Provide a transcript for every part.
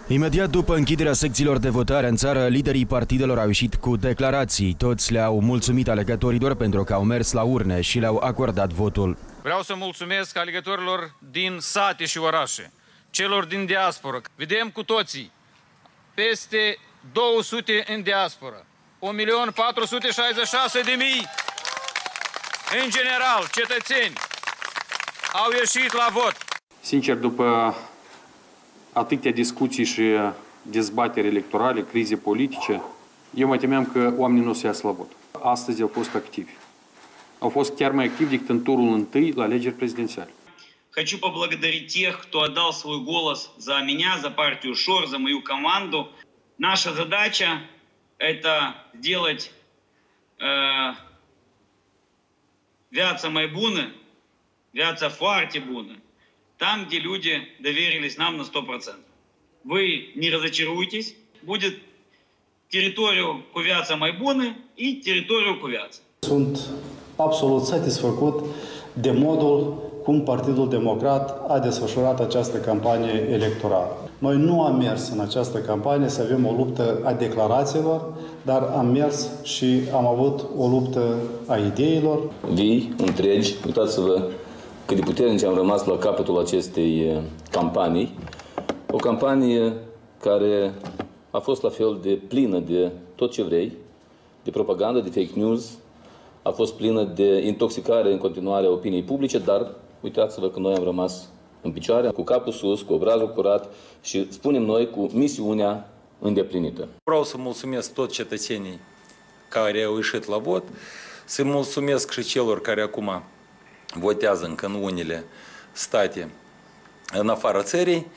Imediat după închiderea secțiilor de votare în țară, liderii partidelor au ieșit cu declarații. Toți le-au mulțumit alegătorilor pentru că au mers la urne și le-au acordat votul. Vreau să mulțumesc alegătorilor din sate și orașe, celor din diasporă. Vedem cu toții, peste 200 în diasporă, 1.466.000 în general, cetățeni, au ieșit la vot. Sincer, după atâtea discuții și dezbateri electorale, crize politice, eu mă temeam că oamenii nu o să iasă la vot. Astăzi au fost activi. Au fost chiar mai activi decât în turul întâi la alegeri prezidențiale. Хочу поблагодарить тех, кто отдал свой голос за меня, за партию ШОР, за мою команду. Наша задача – это сделать viața mai bună, viața foarte bună, там, где люди доверились нам на 100%. Вы не разочаруйтесь, будет teritoriul cu viața mai bună și teritoriul cu viața. Sunt absolut satisfăcut de modul cum Partidul Democrat a desfășurat această campanie electorală. Noi nu am mers în această campanie să avem o luptă a declarațiilor, dar am mers și am avut o luptă a ideilor. Vii, întregi, uitați-vă cât de puternici am rămas la capătul acestei campanii. O campanie care a fost la fel de plină de tot ce vrei, de propagandă, de fake news, a fost plină de intoxicare în continuare a opiniei publice, dar uitați-vă că noi am rămas în picioare, cu capul sus, cu obrazul curat și spunem noi cu misiunea îndeplinită. Vreau să mulțumesc tot cetățenii care au ieșit la vot, să mulțumesc și celor care acum votează încă în unele state în afara țării.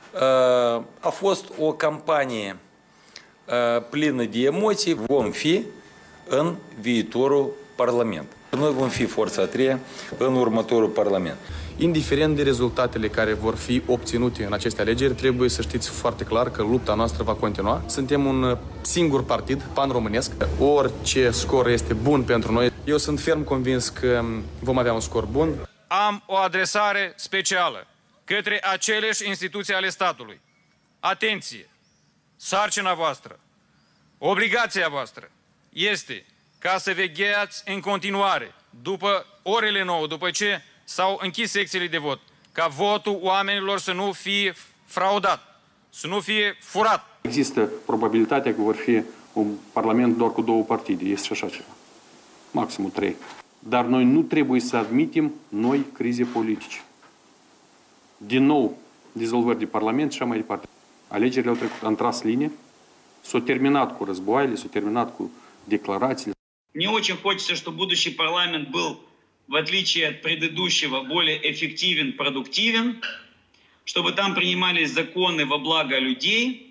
A fost o campanie plină de emoții. Vom fi în viitorul Parlament. Noi vom fi forța a treia în următorul Parlament. Indiferent de rezultatele care vor fi obținute în aceste alegeri, trebuie să știți foarte clar că lupta noastră va continua. Suntem un singur partid pan-românesc. Orice scor este bun pentru noi. Eu sunt ferm convins că vom avea un scor bun. Am o adresare specială către aceleși instituții ale statului. Atenție! Sarcina voastră, obligația voastră este ca să vegheați în continuare, după orele 9, după ce s-au închis secțiile de vot, ca votul oamenilor să nu fie fraudat, să nu fie furat. Există probabilitatea că vor fi un parlament doar cu două partide, este și așa ceva, maximum 3. Dar noi nu trebuie să admitem noi crize politice. Din nou, dizolvări de parlament și așa mai departe. Alegerile au trecut, am tras linie, s-au terminat cu războaiele, s-au terminat cu декларации. Мне очень хочется, чтобы будущий парламент был, в отличие от предыдущего, более эффективен, продуктивен, чтобы там принимались законы во благо людей,